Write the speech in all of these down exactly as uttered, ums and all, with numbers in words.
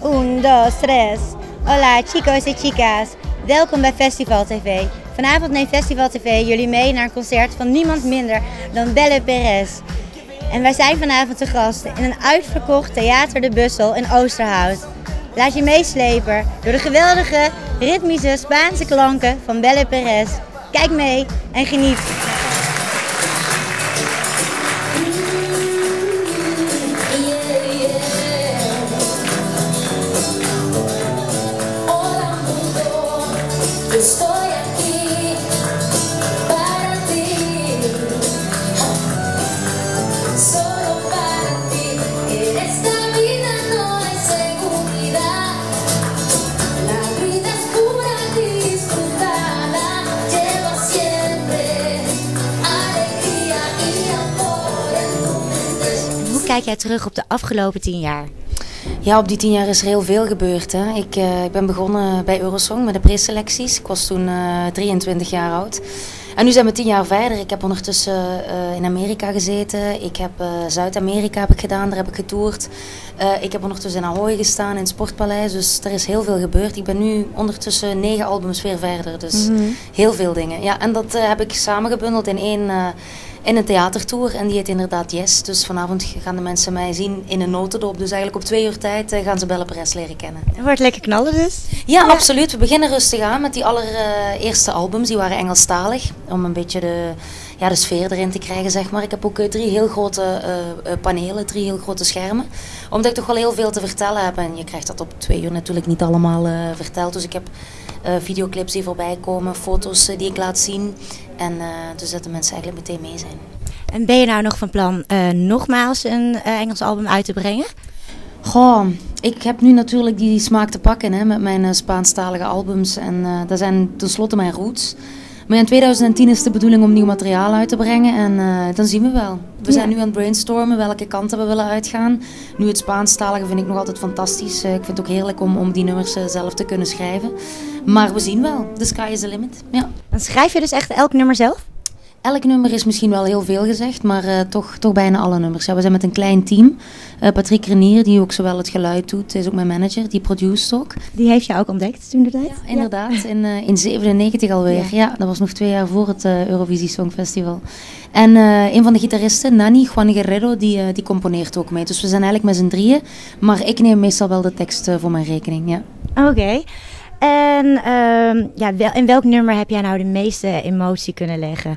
Un, dos, tres. Hola chicos y chicas. Welkom bij Festival T V. Vanavond neemt Festival T V jullie mee naar een concert van niemand minder dan Belle Perez. En wij zijn vanavond te gast in een uitverkocht Theater de Bussel in Oosterhout. Laat je meeslepen door de geweldige, ritmische Spaanse klanken van Belle Perez. Kijk mee en geniet. Estoy aquí para ti, solo para ti. En esta vida no hay seguridad, la vida es pura disfrutada. Lleva siempre alegría y amor en tu mente. Hoe kijk jij terug op de afgelopen tien jaar? Ja, op die tien jaar is er heel veel gebeurd. Hè. Ik, uh, ik ben begonnen bij Eurosong met de preselecties. Ik was toen uh, drieëntwintig jaar oud. En nu zijn we tien jaar verder. Ik heb ondertussen uh, in Amerika gezeten. Ik heb uh, Zuid-Amerika heb ik gedaan, daar heb ik getoerd. Uh, ik heb ondertussen in Ahoy gestaan, in het Sportpaleis. Dus er is heel veel gebeurd. Ik ben nu ondertussen negen albums weer verder. Dus mm-hmm. heel veel dingen. Ja, en dat uh, heb ik samengebundeld in één... Uh, in een theatertour en die heet inderdaad Yes. Dus vanavond gaan de mensen mij zien in een notendop. Dus eigenlijk op twee uur tijd uh, gaan ze Belle Perez leren kennen. Het wordt lekker knallen dus? Ja, ja, absoluut. We beginnen rustig aan met die allereerste albums. Die waren Engelstalig. Om een beetje de, ja, de sfeer erin te krijgen, zeg maar. Ik heb ook uh, drie heel grote uh, panelen, drie heel grote schermen. Omdat ik toch wel heel veel te vertellen heb. En je krijgt dat op twee uur natuurlijk niet allemaal uh, verteld. Dus ik heb uh, videoclips die voorbij komen, foto's uh, die ik laat zien. En uh, dus dat de mensen eigenlijk meteen mee zijn. En ben je nou nog van plan uh, nogmaals een uh, Engels album uit te brengen? Goh, ik heb nu natuurlijk die smaak te pakken hè, met mijn uh, Spaanstalige albums. En uh, dat zijn tenslotte mijn roots. Maar in twintig tien is de bedoeling om nieuw materiaal uit te brengen. En uh, dan zien we wel. We ja. zijn nu aan het brainstormen welke kanten we willen uitgaan. Nu het Spaanstalige vind ik nog altijd fantastisch. Uh, ik vind het ook heerlijk om, om die nummers uh, zelf te kunnen schrijven. Maar we zien wel. The sky is the limit. Ja. Dan schrijf je dus echt elk nummer zelf? Elk nummer is misschien wel heel veel gezegd, maar uh, toch, toch bijna alle nummers. Ja, we zijn met een klein team. Uh, Patrick Renier, die ook zowel het geluid doet, is ook mijn manager, die produceert ook. Die heeft jou ook ontdekt toen de tijd? Ja, inderdaad, ja. in, uh, in zevenennegentig alweer. Ja. ja, dat was nog twee jaar voor het uh, Eurovisie Songfestival. En uh, een van de gitaristen, Nani, Juan Guerrero, die, uh, die componeert ook mee. Dus we zijn eigenlijk met z'n drieën, maar ik neem meestal wel de tekst uh, voor mijn rekening. Ja. Oké. Okay. En uh, ja, wel, in welk nummer heb jij nou de meeste emotie kunnen leggen?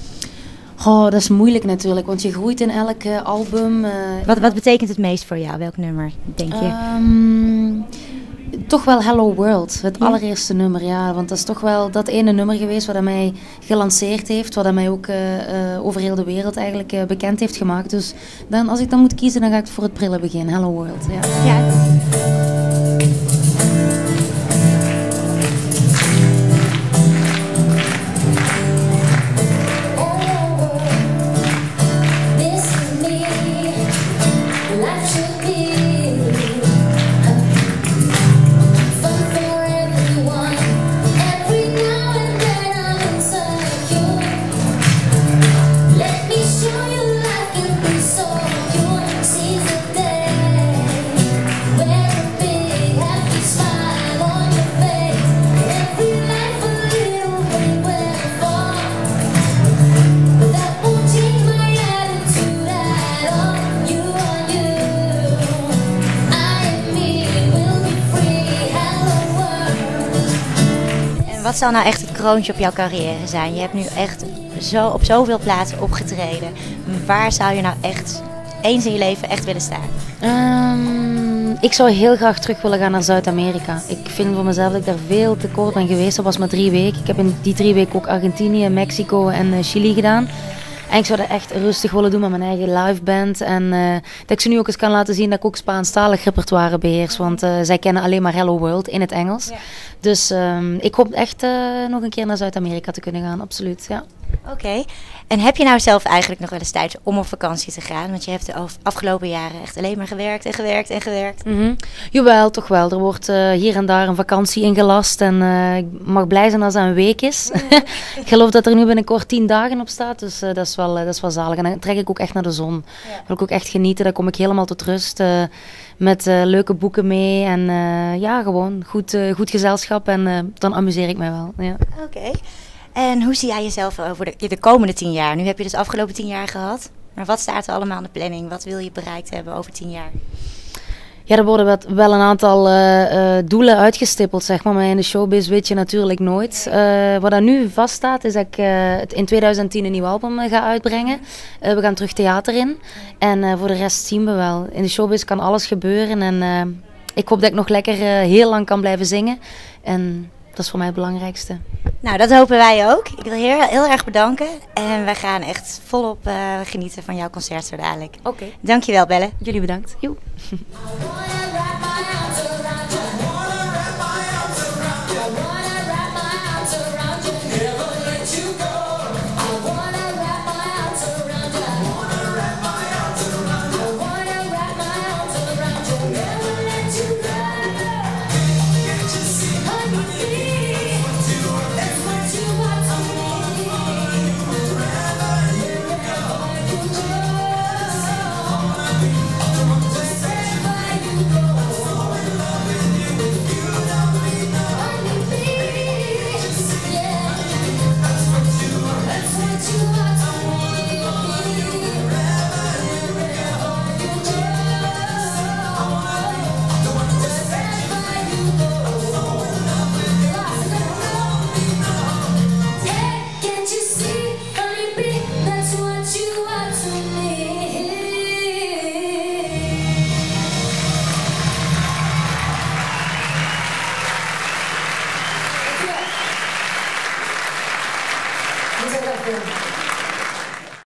Oh, dat is moeilijk natuurlijk, want je groeit in elk uh, album. Uh, wat, wat betekent het meest voor jou? Welk nummer, denk je? Um, toch wel Hello World, het ja? allereerste nummer, ja. Want dat is toch wel dat ene nummer geweest wat hij mij gelanceerd heeft. Wat hij mij ook uh, uh, over heel de wereld eigenlijk uh, bekend heeft gemaakt. Dus dan, als ik dan moet kiezen, dan ga ik voor het prille begin. Hello World, ja. ja. Wat zou nou echt het kroontje op jouw carrière zijn? Je hebt nu echt zo, op zoveel plaatsen opgetreden. Waar zou je nou echt eens in je leven echt willen staan? Um, ik zou heel graag terug willen gaan naar Zuid-Amerika. Ik vind voor mezelf dat ik daar veel te kort ben geweest. Dat was maar drie weken. Ik heb in die drie weken ook Argentinië, Mexico en uh, Chili gedaan. En ik zou dat echt rustig willen doen met mijn eigen live band. En uh, dat ik ze nu ook eens kan laten zien dat ik ook Spaanstalig repertoire beheers. Want uh, zij kennen alleen maar Hello World in het Engels. Ja. Dus um, ik hoop echt uh, nog een keer naar Zuid-Amerika te kunnen gaan, absoluut. Ja. Oké. Okay. En heb je nou zelf eigenlijk nog wel eens tijd om op vakantie te gaan? Want je hebt de afgelopen jaren echt alleen maar gewerkt en gewerkt en gewerkt. Mm-hmm. Jawel, toch wel. Er wordt uh, hier en daar een vakantie ingelast. En uh, ik mag blij zijn als dat een week is. Ik geloof dat er nu binnenkort tien dagen op staat. Dus uh, dat, is wel, uh, dat is wel zalig. En dan trek ik ook echt naar de zon. Ja. Wil ik ook echt genieten. Dan kom ik helemaal tot rust. Uh, met uh, leuke boeken mee. En uh, ja, gewoon goed, uh, goed gezelschap. En uh, dan amuseer ik mij wel. Ja. Oké. Okay. En hoe zie jij jezelf over de, de komende tien jaar? Nu heb je dus de afgelopen tien jaar gehad. Maar wat staat er allemaal in de planning? Wat wil je bereikt hebben over tien jaar? Ja, er worden wel een aantal uh, uh, doelen uitgestippeld, zeg maar. Maar in de showbiz weet je natuurlijk nooit. Uh, wat er nu vaststaat, is dat ik uh, in twintig tien een nieuw album uh, ga uitbrengen. Uh, we gaan terug theater in. En uh, voor de rest zien we wel. In de showbiz kan alles gebeuren. En uh, ik hoop dat ik nog lekker uh, heel lang kan blijven zingen. En dat is voor mij het belangrijkste. Nou, dat hopen wij ook. Ik wil je heel, heel erg bedanken. En we gaan echt volop uh, genieten van jouw concert zo dadelijk. Oké. Okay. Dankjewel, Belle. Jullie bedankt. Joe.